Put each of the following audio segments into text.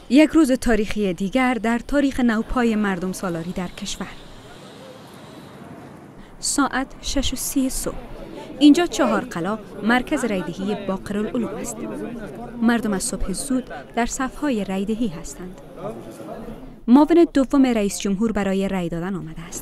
یک روز تاریخی دیگر در تاریخ نوپای مردم سالاری در کشور. ساعت 6:30 صبح. اینجا چهارقلا مرکز رایدهی باقرالعلوم است. مردم از صبح زود در صف‌های رایدهی هستند. معاون دوم رئیس جمهور برای رای دادن آمده است.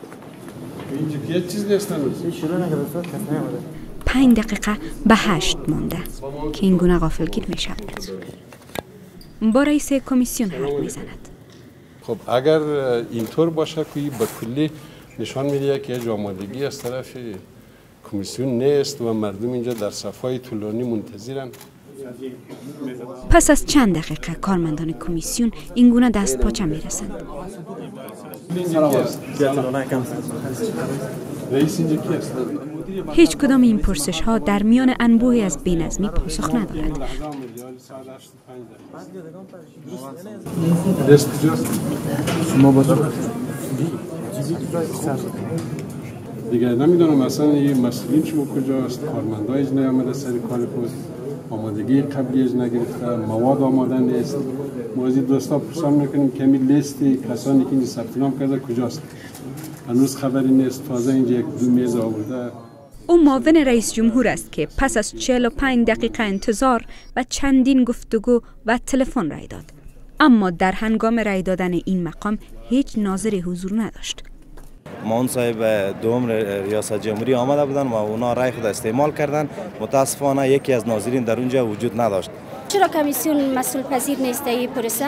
5 دقیقه به 8 مانده که این گونه غافلگیر می شود. با رئیس کمیسیون حرف می زند. خب اگر اینطور باشه که به کلی نشان میده که آمادگی از طرف کمیسیون نیست و مردم اینجا در صف‌های طولانی منتظرن. پس از چند دقیقه کارمندان کمیسیون این گونه دست پاچه می رسند. هیچ کدام این پرسش ها در میان انبوهی از بی‌نظمی پاسخ ندارد. دیگه نمیدونم مثلا این مسئولین شما کجاست، کارمندایش نیامده سر کار خود، آمادگی قبلیش نگرفته، مواد آماده نیست. ما از این دوستا پرسان میکنیم کمی لیستی کسانی که این ثبت نام کرده کجاست. هنوز خبری نیست. تازه اینجا 1-2 میز آورده. او معاون رئیس جمهور است که پس از 45 دقیقه انتظار و چندین گفتگو و تلفن رای داد. اما در هنگام رای دادن این مقام هیچ ناظری حضور نداشت. معاون صاحب دوم ریاست جمهوری آمده بودن و اونا رای خود استعمال کردن. متاسفانه یکی از ناظرین در اونجا وجود نداشت. چرا کمیسیون مسئول پذیر نیست این پروسه؟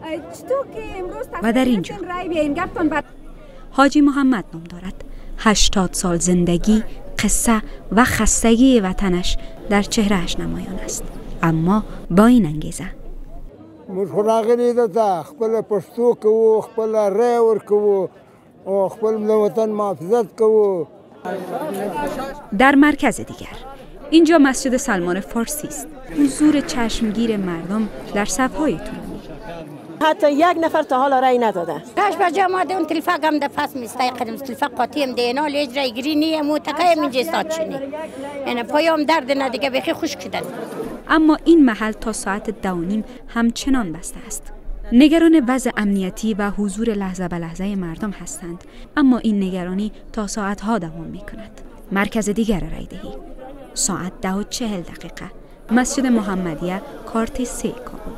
و در اینجا حاجی محمد نام دارد. 80 سال زندگی، قصه و خستگی وطنش در چهرهش نمایان است. اما با این انگیزه مشغولی ده خپل پښتو کو، خپل رای ورکو او خپل وطن محافظت کو. در مرکز دیگر اینجا مسجد سلمان فارسی است. حضور چشمگیر مردم در صف‌های طولانی. حتی یک نفر تا حالا رای نداده. کاش با جماعت اون تلفاق هم ده پس میسته قدم تلفاق قاطیم دینا لیج رای گیری نیه موتقه من جستاد شنی. یعنی پایام درد نه دیگه بخی خوش کدن. اما این محل تا ساعت 2:30 همچنان بسته است. نگران وضع امنیتی و حضور لحظه به لحظه مردم هستند، اما این نگرانی تا ساعتها دوام می کند. مرکز دیگر رایدهی. ساعت 10:40 مسجد محمدیه کارت 3 کابل.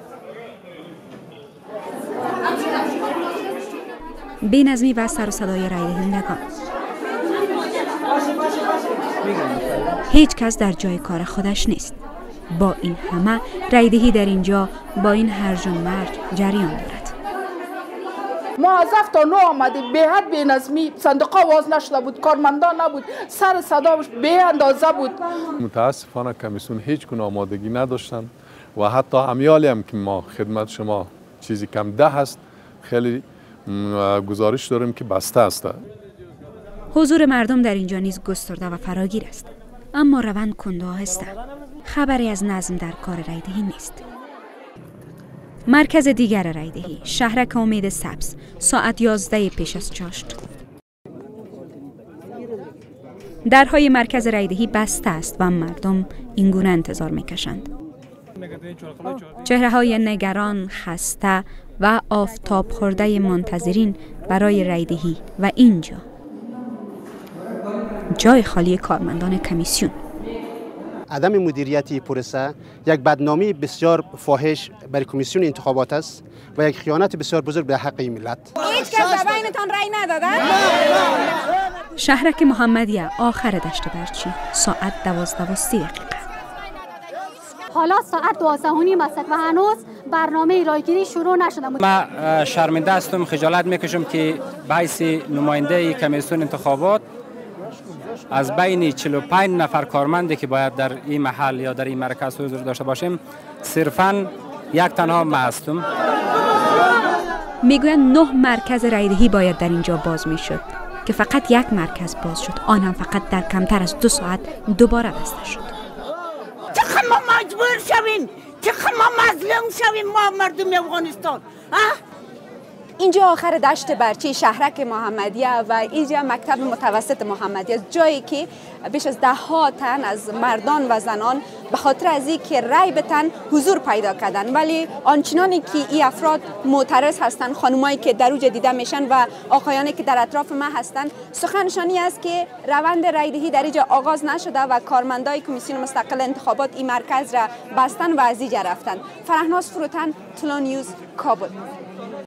بی‌نظمی و سر و صدای رایدهندگان. هیچ کس در جای کار خودش نیست. با این همه رایدهی در اینجا با این هرج و مرج جریان دارد. ما از 7 تا 9 آمدیم، به حد بی‌نظمی، صندوق آواز نشده بود، کارمندان نبود، سر صدا به اندازه بود. متاسفانه کمیسیون هیچ گونه آمادگی نداشتن و حتی امیالی هم که ما خدمت شما چیزی کم 10 هست خیلی گزارش داریم که بسته است. حضور مردم در اینجا نیز گسترده و فراگیر است، اما روند کند و آهسته. خبری از نظم در کار رایدهی نیست. مرکز دیگر رایدهی، شهرک امید سبز، ساعت 11 پیش از چاشت. درهای مرکز رایدهی بسته است و مردم اینگونه انتظار میکشند. چهره‌های نگران، خسته و آفتاب خورده منتظرین برای رایدهی و اینجا جای خالی کارمندان کمیسیون. عدم مدیریتی پروسه یک بدنامی بسیار فاحش برای کمیسیون انتخابات است و یک خیانت بسیار بزرگ به حق ملت. هیچ کس در بینتان رای نداده؟ شهرک محمدیه آخر دشت برچی، ساعت 12:30. حالا ساعت 12:30 است و هنوز برنامه رایگیری شروع نشده. ما شرمنده هستم، خجالت میکشم که به حیث نماینده کمیسیون انتخابات از بین 45 نفر کارمندی که باید در این محل یا در این مرکز حضور داشته باشیم صرفاً یک تنها ما هستم. میگویند 9 مرکز رایدهی باید در اینجا باز میشد که فقط یک مرکز باز شد، آن هم فقط در کمتر از 2 ساعت دوباره بسته شد. چقدر ما مجبور شویم، چقدر ما مظلوم شویم ما مردم افغانستان. اینجا آخر دشت برچی شهرک محمدیه و اینجا مکتب متوسط محمدیه، جایی که بیش از 10 تن از مردان و زنان به خاطر از اینکه رای بتن حضور پیدا کردن، ولی آنچنانی که این افراد معترض هستند، خانمایی که در اوج دیده میشن و آقایانی که در اطراف ما هستند، سخنشانی است که روند رای دهی در اینجا آغاز نشده و کارمندای کمیسیون مستقل انتخابات این مرکز را بستن و از اینجا رفتن. فرهناز فروتن، طلوع نیوز، کابل.